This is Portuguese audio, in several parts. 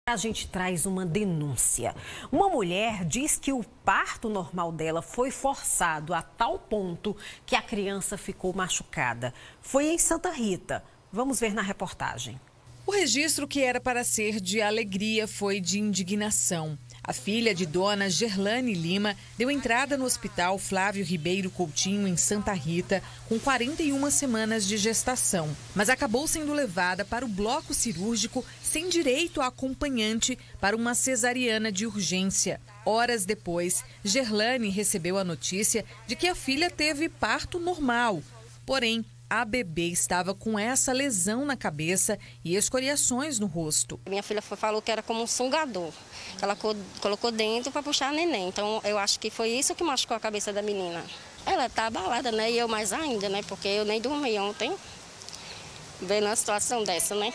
A gente traz uma denúncia. Uma mulher diz que o parto normal dela foi forçado a tal ponto que a criança ficou machucada. Foi em Santa Rita. Vamos ver na reportagem. O registro que era para ser de alegria foi de indignação. A filha de dona Gerlane Lima deu entrada no hospital Flávio Ribeiro Coutinho, em Santa Rita, com 41 semanas de gestação. Mas acabou sendo levada para o bloco cirúrgico sem direito a acompanhante para uma cesariana de urgência. Horas depois, Gerlane recebeu a notícia de que a filha teve parto normal. Porém, a bebê estava com essa lesão na cabeça e escoriações no rosto. Minha filha falou que era como um sugador. Ela colocou dentro para puxar a neném. Então, eu acho que foi isso que machucou a cabeça da menina. Ela está abalada, né? E eu mais ainda, né? Porque eu nem dormi ontem, vendo uma situação dessa, né?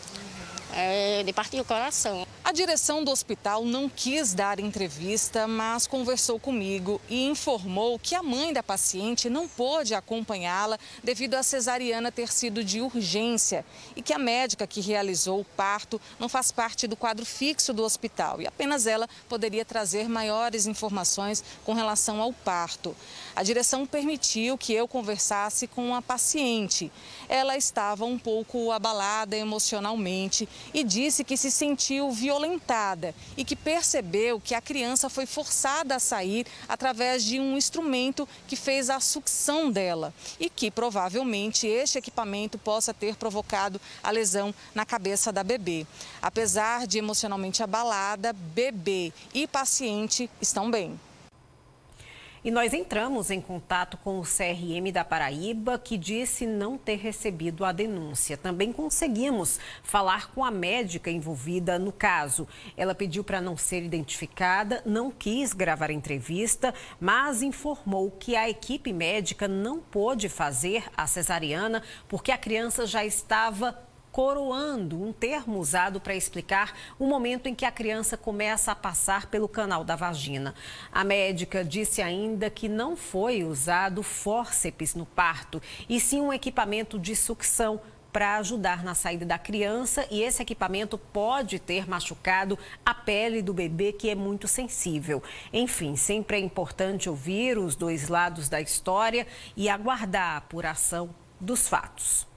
De partir o coração. A direção do hospital não quis dar entrevista, mas conversou comigo e informou que a mãe da paciente não pôde acompanhá-la devido à cesariana ter sido de urgência e que a médica que realizou o parto não faz parte do quadro fixo do hospital e apenas ela poderia trazer maiores informações com relação ao parto. A direção permitiu que eu conversasse com a paciente. Ela estava um pouco abalada emocionalmente e disse que se sentiu violentada e que percebeu que a criança foi forçada a sair através de um instrumento que fez a sucção dela e que provavelmente este equipamento possa ter provocado a lesão na cabeça da bebê. Apesar de emocionalmente abalada, bebê e paciente estão bem. E nós entramos em contato com o CRM da Paraíba, que disse não ter recebido a denúncia. Também conseguimos falar com a médica envolvida no caso. Ela pediu para não ser identificada, não quis gravar entrevista, mas informou que a equipe médica não pôde fazer a cesariana porque a criança já estava coroando, um termo usado para explicar o momento em que a criança começa a passar pelo canal da vagina. A médica disse ainda que não foi usado fórceps no parto, e sim um equipamento de sucção para ajudar na saída da criança, e esse equipamento pode ter machucado a pele do bebê, que é muito sensível. Enfim, sempre é importante ouvir os dois lados da história e aguardar a apuração dos fatos.